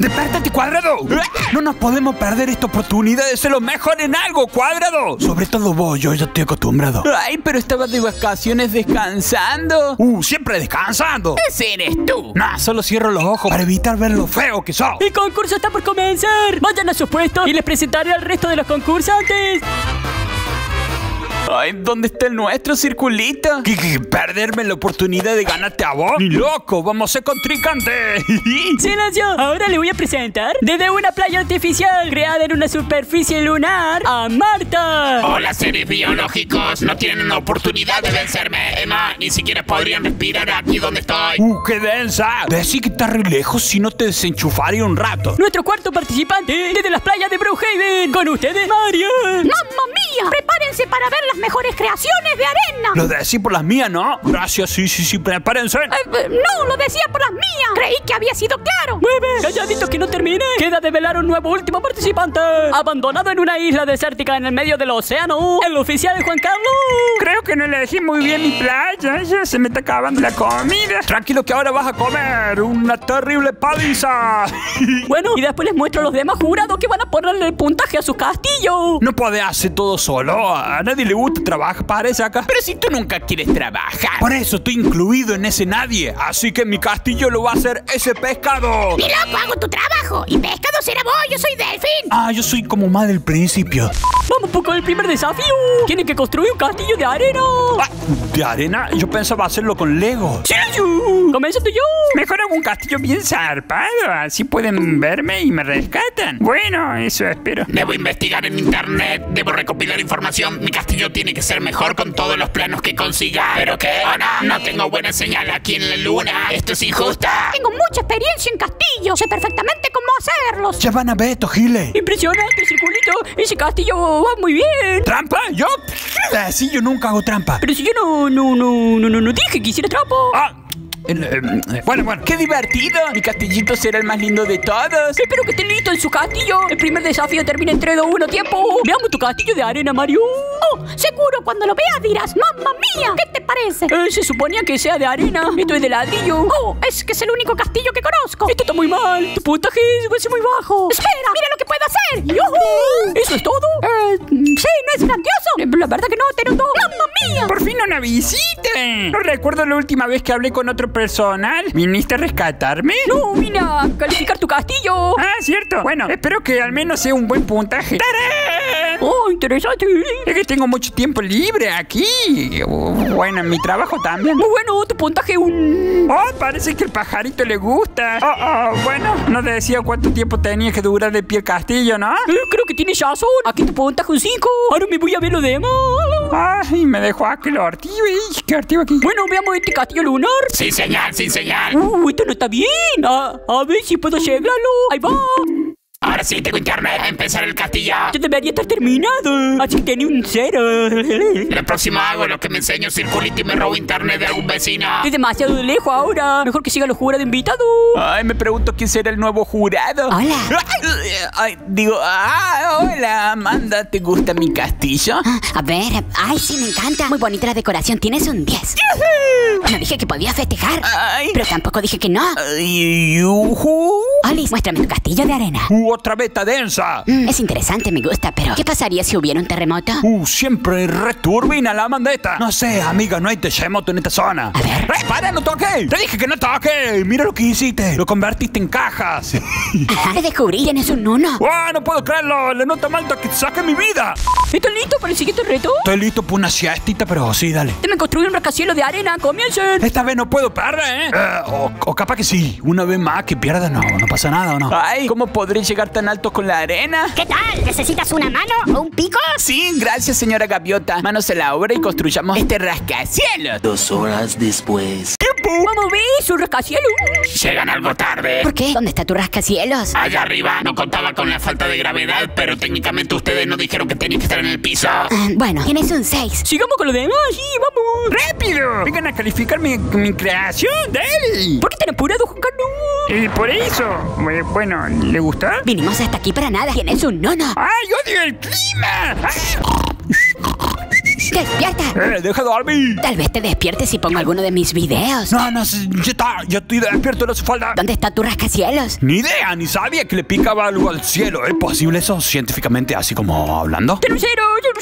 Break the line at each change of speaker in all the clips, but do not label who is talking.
¡Despértate, Cuadrado! No nos podemos perder esta oportunidad de ser los mejores en algo, Cuadrado. Sobre todo vos, yo ya estoy acostumbrado.
Ay, pero estabas de vacaciones descansando.
Siempre descansando.
Ese eres tú.
Nah, solo cierro los ojos para evitar ver lo feo que sos.
El concurso está por comenzar. Vayan a sus puestos y les presentaré al resto de los concursantes.
Ay, ¿dónde está el nuestro, Circulito?
¿Qué? ¿Perderme la oportunidad de ganarte a vos? ¡Ni loco! ¡Vamos a ser contrincantes!
¡Silencio! Ahora le voy a presentar desde una playa artificial creada en una superficie lunar a Marta.
Hola, seres biológicos. No tienen una oportunidad de vencerme. Emma, ni siquiera podrían respirar aquí donde estoy.
¡Qué densa! Decí que estás re lejos si no te desenchufaría un rato.
Nuestro cuarto participante desde las playas de Brookhaven. Con ustedes, Mario.
¡Mamma mía! Prepárense para ver las mejores creaciones de arena.
Lo decí por las mías, ¿no? Gracias, sí, prepárense.
No, lo decía por las mías. Creí que había sido claro.
¡Mueve! ¡Calladito que no termine! Queda develar un nuevo último participante. Abandonado en una isla desértica en el medio del océano, el oficial Juan Carlos.
Creo que no elegí muy bien mi playa. Ya se me está acabando la comida. Tranquilo que ahora vas a comer una terrible paliza.
Bueno, y después les muestro a los demás jurados que van a ponerle el puntaje a su castillo.
No podés hacer todo solo. A nadie le gusta trabajar, parece acá.
Pero si tú nunca quieres trabajar.
Por eso estoy incluido en ese nadie. Así que mi castillo lo va a hacer ese pescado.
Ni loco, hago tu trabajo. Y pescado será vos, yo soy Delfín.
Yo soy como más del principio.
Vamos con el primer desafío. Tienen que construir un castillo de arena.
¿De arena? Yo pensaba hacerlo con Lego.
¡Silencio! ¡Comiénzate yo!
Mejor hago un castillo bien zarpado. Así pueden verme y me rescatan. Bueno, eso espero.
Debo investigar en internet. Debo recopilar información. Mi castillo tiene que ser mejor con todos los planos que consiga. ¿Pero qué? Oh, no tengo buena señal aquí en la luna. Esto es injusta.
Tengo mucha experiencia en castillos. Sé perfectamente cómo hacerlos.
Ya van a ver esto, Gile.
Impresionante, Circulito. Ese castillo va muy bien.
¿Trampa? ¿Yo? Sí, yo nunca hago trampa.
Pero si yo no dije que hiciera trampa.
Bueno.
¡Qué divertido! Mi castillito será el más lindo de todos.
Espero que estén listos en su castillo. El primer desafío termina en 3, 2, 1, tiempo. Veamos tu castillo de arena, Mario.
Seguro cuando lo veas dirás, ¡mamma mía! ¿Qué te parece?
Se suponía que sea de arena. Esto es de ladrillo.
Es que es el único castillo que conozco.
Esto está muy mal. Tu puntaje es muy bajo.
Espera, mira lo que puedo hacer. ¡Yuhu!
¿Eso es todo?
Sí, ¿no es grandioso?
La verdad que no, te noto.
¡Mamma mía!
Por fin una visita. No recuerdo la última vez que hablé con otro personal. ¿Viniste a rescatarme?
No, vine a calificar tu castillo.
Cierto. Bueno, espero que al menos sea un buen puntaje. ¡Tarán!
Interesante.
Es que tengo mucho tiempo libre aquí. Bueno, en mi trabajo también.
Muy bueno, tu puntaje
Parece que el pajarito le gusta. Bueno, no te decía cuánto tiempo tenía que durar de pie el castillo, ¿no?
Creo que tienes razón. Aquí tu puntaje un 5. Ahora me voy a ver lo demás.
Ay, me dejó aquí lo ortivo. ¿Qué ortivo aquí?
Bueno, veamos este castillo lunar.
Sin señal.
Esto no está bien. A ver si puedo llegarlo. Ahí va.
Ahora sí tengo internet. A empezar el castillo.
Ya debería estar terminado. Así que tenía un 0.
Lo próximo hago lo que me enseño Circulito y me robo internet de algún vecino.
Estoy demasiado lejos ahora. Mejor que sigan los jurados invitados.
Ay, me pregunto quién será el nuevo jurado.
Hola.
Hola, Amanda. ¿Te gusta mi castillo?
A ver, sí, me encanta. Muy bonita la decoración, tienes un 10. No dije que podías festejar, pero tampoco dije que no. Olis, muéstrame tu castillo de arena.
Otra beta densa.
Es interesante, me gusta, pero ¿qué pasaría si hubiera un terremoto?
Siempre returbina la mandeta. No sé, amiga, no hay terremoto en esta zona.
A ver.
¡Para, no toque! ¡Te dije que no toque! Mira lo que hiciste. Lo convertiste en cajas.
Te descubrí, tienes un 1.
No puedo creerlo. La nota malta que saqué mi vida.
¿Estás listo para el siguiente reto?
Estoy listo para una siestita, pero sí, dale.
Deben construir un rascacielos de arena. ¡Comiencen!
Esta vez no puedo perder, o capaz que sí. Una vez más que pierda, no pasa nada, ¿o no?
Ay, ¿cómo podré llegar tan alto con la arena?
¿Qué tal? ¿Necesitas una mano o un pico?
Sí, gracias, señora Gaviota. Manos a la obra y construyamos este rascacielos.
2 horas después.
Vamos a ver su rascacielos.
Llegan algo tarde.
¿Por qué? ¿Dónde está tu rascacielos?
Allá arriba no contaba con la falta de gravedad, pero técnicamente ustedes no dijeron que tenía que estar en el piso.
Bueno, tienes un 6.
Sigamos con lo demás, sí, vamos.
¡Rápido! Vengan a calificar mi creación, dale.
¿Por qué tan apurado, Juan Carlos?
Por eso. Bueno, ¿le gusta?
Vinimos hasta aquí para nada. Tienes un 1.
¡Ay, odio el clima!
¡Despierta!
Deja de dormir.
Tal vez te despiertes si pongo alguno de mis videos.
No, ya está. Ya estoy despierto, no hace falta.
¿Dónde está tu rascacielos?
Ni idea, ni sabía que le picaba algo al cielo. ¿Es posible eso científicamente, así como hablando?
Tiene un cero.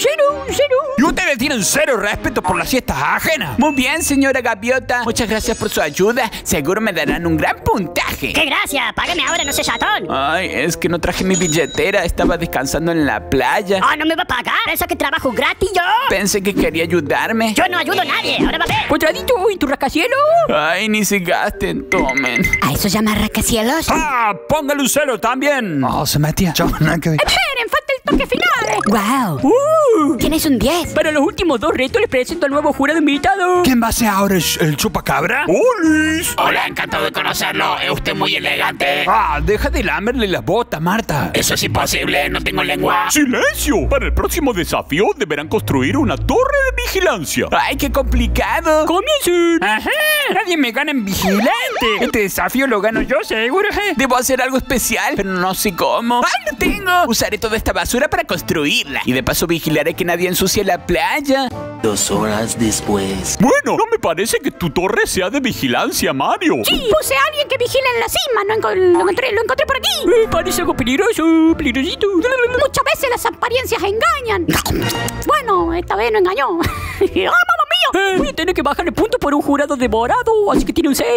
Y ustedes tienen cero respeto por las siestas ajenas.
Muy bien, señora Gaviota. Muchas gracias por su ayuda. Seguro me darán un gran puntaje.
¡Qué gracia! ¡Págame ahora, no seas chatón!
Ay, es que no traje mi billetera. Estaba descansando en la playa.
¡Ah, no me va a pagar! ¿Eso que trabajo gratis yo?
Pensé que quería ayudarme.
Yo no ayudo a nadie, ahora va a ver.
Cuadradito, ¿y tu rascacielos?
Ay, ni se gasten, tomen.
¿A eso llama rascacielos?
¡Ah! ¡Póngale un cero también! Oh, se metía. Yo, nada que ver.
¡Esperen! ¡Falta el toque final! ¡Wow! Tienes un 10.
Para los últimos 2 retos les presento al nuevo jurado invitado.
¿Quién va a ser ahora el chupacabra? ¡Olis!
Hola, encantado de conocerlo. Es usted muy elegante.
Ah, deja de lamerle las botas, Marta.
Eso es imposible, no tengo lengua.
¡Silencio! Para el próximo desafío deberán construir una torre de vigilancia.
Ay, qué complicado.
¡Comiencen!
Ajá, nadie me gana en vigilante. Este desafío lo gano yo, seguro.
Debo hacer algo especial, pero no sé cómo. ¡Ay, lo tengo! Usaré toda esta basura para construirla. Y de paso vigilaré que nadie ensucie la playa.
2 horas después.
Bueno, no me parece que tu torre sea de vigilancia, Mario.
Sí, puse a alguien que vigile en la cima. Lo encontré por aquí.
Parece algo peligrosito.
Muchas veces las apariencias engañan. Bueno, esta vez no engañó. ¡Ah, mamá mío!
Voy a tener que bajarle puntos por un jurado devorado, así que tiene un 6.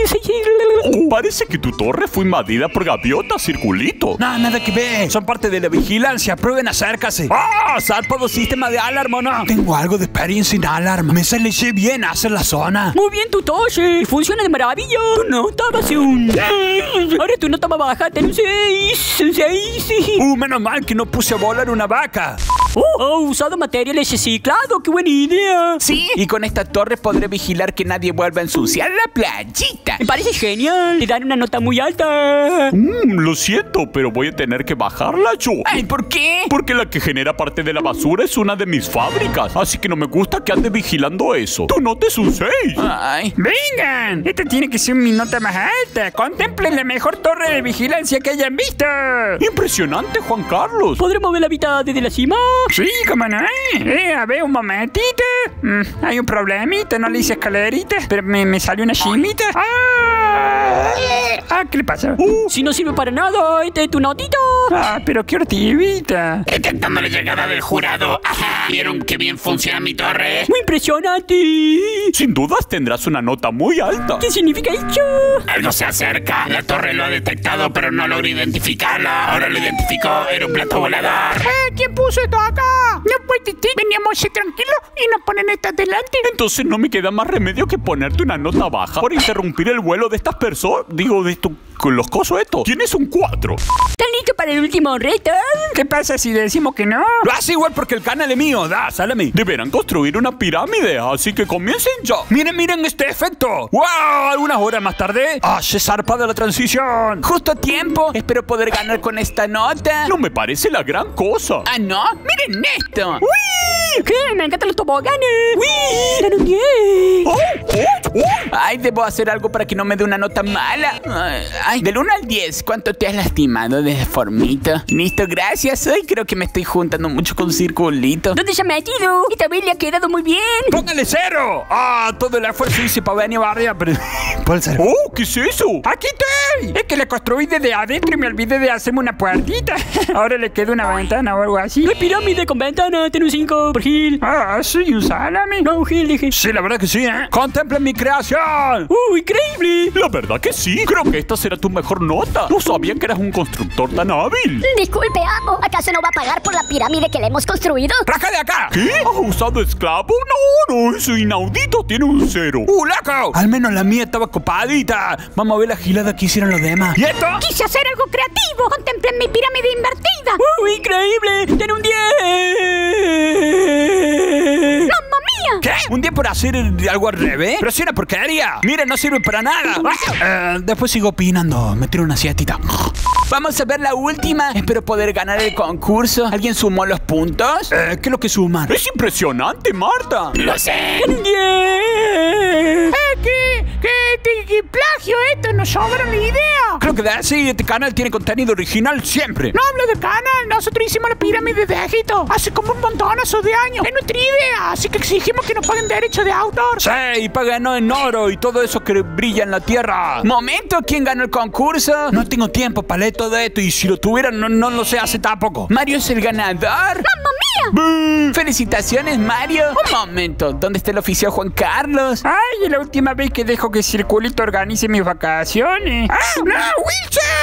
Parece que tu torre fue invadida por gaviotas, circulito. No, nada que ver. Son parte de la vigilancia. Prueben acercarse. ¡Ah! Zarpado sistema de alarma, ¿no? Tengo algo de experiencia en alarma. Me sale bien hacer la zona.
Muy bien, tu Toshi. Funciona de maravilla. Tu nota va a ser un 6. Ahora tu nota va a bajar. Ten un 6. Un 6.
Menos mal que no puse a volar una vaca.
Usado materiales reciclados. ¡Qué buena idea!
Sí, y con esta torre podré vigilar que nadie vuelva a ensuciar la playita.
Me parece genial. Le dan una nota muy alta.
Lo siento, pero voy a tener que bajarla yo.
Ay, ¿por qué?
Porque la que genera parte de la basura es una de mis fábricas. Así que no me gusta que ande vigilando eso. Tu nota es un 6.
Ay.
¡Vengan! Esta tiene que ser mi nota más alta. Contemplen la mejor torre de vigilancia que hayan visto. Impresionante, Juan Carlos.
¿Podremos ver la mitad desde la cima?
Sí, cómo no. A ver, un momentito. Hay un problemita, no le hice escalerita, pero me salió una chimita. ¿Qué le pasa?
Si no sirve para nada, esta es tu notita.
Pero qué hortivita.
Detectando la llegada del jurado. Ajá. ¿Vieron qué bien funciona mi torre?
Muy impresionante.
Sin dudas tendrás una nota muy alta.
¿Qué significa eso?
Algo se acerca. La torre lo ha detectado, pero no logró identificarla. Ahora lo identificó. Era un plato volador.
¿Quién puso esto acá? No puede ser. Veníamos tranquilos y nos ponen estas delante. Entonces no me queda más remedio que ponerte una nota baja por interrumpir el vuelo de estas personas. Digo, de estos con los cosos estos. Tienes un 4.
¿Están listos para el último reto?
¿Qué pasa si decimos que no? Lo hace igual porque el canal es mío. Sale a mí. Deberán construir una pirámide, así que comiencen ya. Miren este efecto. ¡Wow! Algunas horas más tarde. Se zarpada la transición.
Justo a tiempo. Espero poder ganar con esta nota.
No me parece la gran cosa.
¿Ah, no? Miren esto.
¡Uy! ¿Qué? Me encantan los toboganes. ¡Uy! ¡Dan un 10!
Ay, debo hacer algo para que no me dé una nota mala. Ay, del 1 al 10, ¿cuánto te has lastimado de formito? Listo, gracias. Ay, creo que me estoy juntando mucho con circulito.
¿Dónde se ha metido? Esta vez le ha quedado muy bien.
¡Póngale 0! Todo el esfuerzo hice para venir a barria, pero... ¿Por el 0? ¿Qué es eso? ¡Aquí estoy! Es que le construí desde adentro y me olvidé de hacerme una puertita. Ahora le queda una ventana o algo así.
No hay pirámide con ventana. Tiene un 5 por Gil.
¿Sí? ¿Un salami?
No, un Gil, dije.
Sí, la verdad que sí, ¿eh? ¡Contemplen mi creación!
¡Increíble!
La verdad que sí. Creo que esta será tu mejor nota. No sabía que eras un constructor tan hábil.
Disculpe, amo. ¿Acaso no va a pagar por la pirámide que le hemos construido?
¡Raja de acá! ¿Qué? ¿Has usado esclavo? No, eso inaudito. Tiene un 0. ¡Loco! Al menos la mía estaba copadita. Vamos a ver la gilada que hicieron los demás. ¿Y esto?
Quise hacer algo creativo. Contemplen mi pirámide invertida.
¡Increíble! ¡Tiene un 10!
¡Mamma mía!
¿Qué? ¿Un día por hacer algo al revés? Pero si era porquería. Mira, no sirve para nada. Después sigo opinando. Me tiro una siestita.
Vamos a ver la última. Espero poder ganar el concurso. ¿Alguien sumó los puntos?
¿Qué es lo que suman? Es impresionante, Marta.
Lo sé.
¡Un 10!
¿Qué plagio
Esto nos sobra la idea.
Creo que sí, este canal tiene contenido original siempre.
No hablo de canal, nosotros hicimos la pirámide de Egipto hace como un montonazo de años. Es nuestra idea, así que exigimos que nos paguen derecho de autor.
Sí, y páganos en oro y todo eso que brilla en la tierra.
Momento, ¿quién ganó el concurso?
No tengo tiempo para leer todo esto y si lo tuviera no lo sé hace tampoco.
Mario es el ganador.
¡Mamma mía!
Felicitaciones, Mario. Un momento, ¿dónde está el oficial Juan Carlos?
Ay, la última vez que dejo que Circulito organice mis vacaciones.
¡Ah, no, Wilson!